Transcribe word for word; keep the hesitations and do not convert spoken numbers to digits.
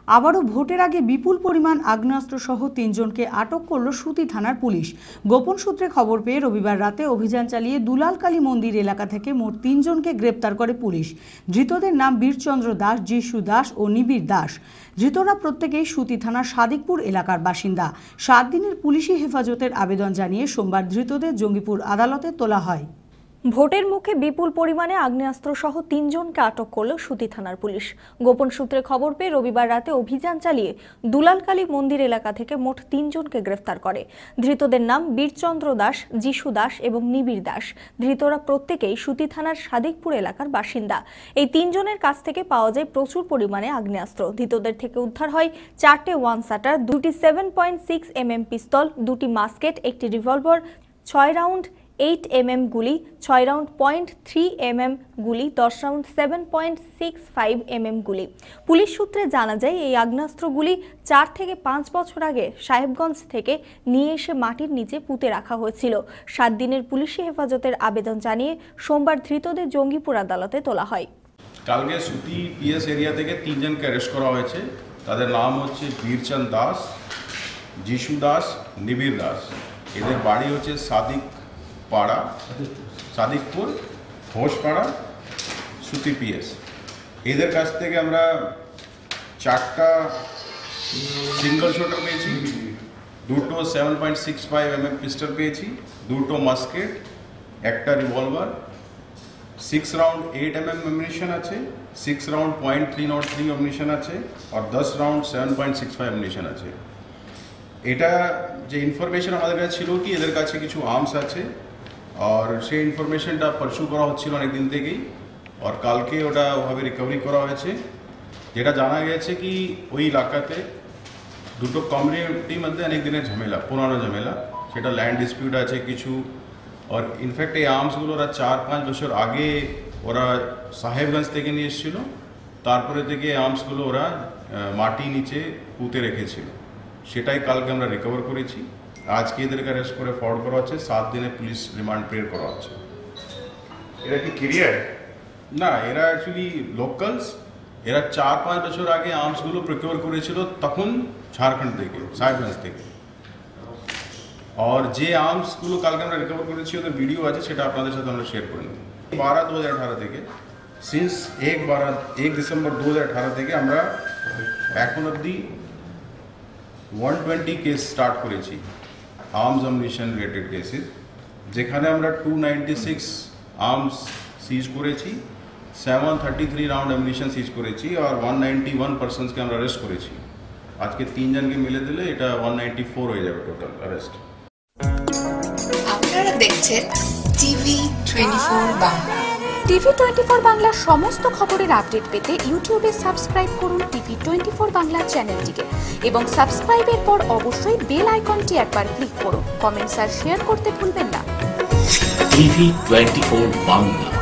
আবারও ভোটের আগে বিপুল পরিমাণ আগ্নেয়াস্ত্রসহ তিনজনকে আটক করল সুতি থানার পুলিশ। গোপন সূত্রে খবর পেয়ে রবিবার রাতে অভিযান চালিয়ে দুলালকালী মন্দির এলাকা থেকে মোট তিনজনকে গ্রেপ্তার করে পুলিশ। ধৃতদের নাম বীরচন্দ্র দাস, যিশু দাস ও নিবিড় দাস। ধৃতরা প্রত্যেকেই সুতি থানার সাদিকপুর এলাকার বাসিন্দা। সাত দিনের পুলিশি হেফাজতের আবেদন জানিয়ে সোমবার ধৃতদের জঙ্গিপুর আদালতে তোলা হয়। ভোটের মুখে বিপুল পরিমাণে আগ্নেয়াস্ত্র সহ তিনজনকে আটক করল সুতি থানার পুলিশ। গোপন সূত্রে খবর পেয়ে রবিবার রাতে অভিযান চালিয়ে দুলালকালী মন্দির এলাকা থেকে মোট তিনজনকে গ্রেফতার করে। ধৃতদের নাম বীরচন্দ্র দাস, যিশু দাস এবং নিবিড় দাস। ধৃতরা প্রত্যেকেই সুতি থানার সাদিকপুর এলাকার বাসিন্দা। এই তিনজনের কাছ থেকে পাওয়া যায় প্রচুর পরিমাণে আগ্নেয়াস্ত্র। ধৃতদের থেকে উদ্ধার হয় চারটে ওয়ান শাটার, দুটি seven point six M M pistol, দুটি মাস্কেট, একটি রিভলভার, ছয় রাউন্ড এইট এম এম গুলি, ছয় round point three M M গুলি, দশ round seven point six five M M গুলি। পুলিশ সূত্রে জানা যায় এই আগ্নেয়াস্ত্রগুলি চার থেকে পাঁচ বছর আগে সাহেবগঞ্জ থেকে নিয়ে এসে মাটির নিচে পুঁতে রাখা হয়েছিল। সাত দিনের পুলিশি হেফাজতের আবেদন জানিয়ে সোমবার ধৃতদের জঙ্গিপুর আদালতে তোলা হয়। কালকে সুতি পিএস এরিয়া থেকে তিনজনকে অ্যারেস্ট করা হয়েছে। তাদের নাম হচ্ছে বীরচন্দ দাস, যিশু দাস, নিবিড় দাস। এদের বাড়ি হচ্ছে সাদিক পাড়া, সাদিকপুর, ঘোষপাড়া, সুতি পিএস। এদের কাছ থেকে আমরা চারটা সিঙ্গল শটার পেয়েছি, দুটো seven point six five M M pistol পেয়েছি, দুটো মাস্কেট, একটা revolver, six round eight M M ammunition আছে, six round point three naught three ammunition আছে, আর দশ round seven point six five ammunition আছে। এটা যে ইনফরমেশন আমাদের কাছে ছিল কি এদের কাছে কিছু আর্মস আছে, আর সেই ইনফরমেশনটা পারসু করা হচ্ছিল অনেক দিন থেকেই, আর কালকে ওটা ওভাবে রিকভারি করা হয়েছে। যেটা জানা গেছে কি ওই এলাকাতে দুটো কমিউনিটির মধ্যে অনেক দিনের ঝামেলা, পুরানো ঝামেলা, সেটা ল্যান্ড ডিসপিউট আছে কিছু। আর ইনফ্যাক্ট এই আর্মসগুলো ওরা চার পাঁচ বছর আগে ওরা সাহেবগঞ্জ থেকে নিয়ে এসেছিল, তারপরে থেকে আর্মসগুলো ওরা মাটি নিচে পুঁতে রেখেছিল। সেটাই কালকে আমরা রিকভার করেছি। আজকে এদেরকে অ্যারেস্ট করে ফরওয়ার্ড করা হচ্ছে, সাত দিনে পুলিশ রিমান্ড প্রেয়ার করা হচ্ছে। এরা কি ক্যারিয়ার? না, এরা অ্যাকচুয়ালি লোকালস। এরা চার পাঁচ বছর আগে আর্মসগুলো প্রকিওর করেছিল, তখন ঝাড়খণ্ড থেকে, সাহেবগঞ্জ থেকে। আর যে আর্মসগুলো কালকে আমরা রিকভার করেছি ওদের ভিডিও আছে, সেটা আপনাদের সাথে আমরা শেয়ার করে নেব। বারো দু হাজার আঠারো থেকে সিন্স এক বারো এক ডিসেম্বর দু হাজার আঠারো থেকে আমরা এখন অব্দি ওয়ান টোয়েন্টি কেস স্টার্ট করেছি, আর্মস অ্যামিনিশন রিলেটেড কেসেস, যেখানে আমরা two ninety six arms seize করেছি, seven thirty three round ammunition seize করেছি, আর ওয়ান নাইনটি ওয়ান পার্সনসকে আমরা অ্যারেস্ট করেছি। আজকে তিনজনকে মিলে দিলে এটা ওয়ান নাইনটি ফোর হয়ে যাবে টোটাল অ্যারেস্ট। আপনারা দেখছেন TV twenty four Bangla. TV twenty four বাংলার সমস্ত খবরের আপডেট পেতে ইউটিউবে সাবস্ক্রাইব করুন টিভি টোয়েন্টি ফোর বাংলা চ্যানেলটিকে এবং সাবস্ক্রাইবের পর অবশ্যই বেল আইকনটি একবার ক্লিক করুন। কমেন্টস আর শেয়ার করতে ভুলবেন না। TV twenty four Bangla.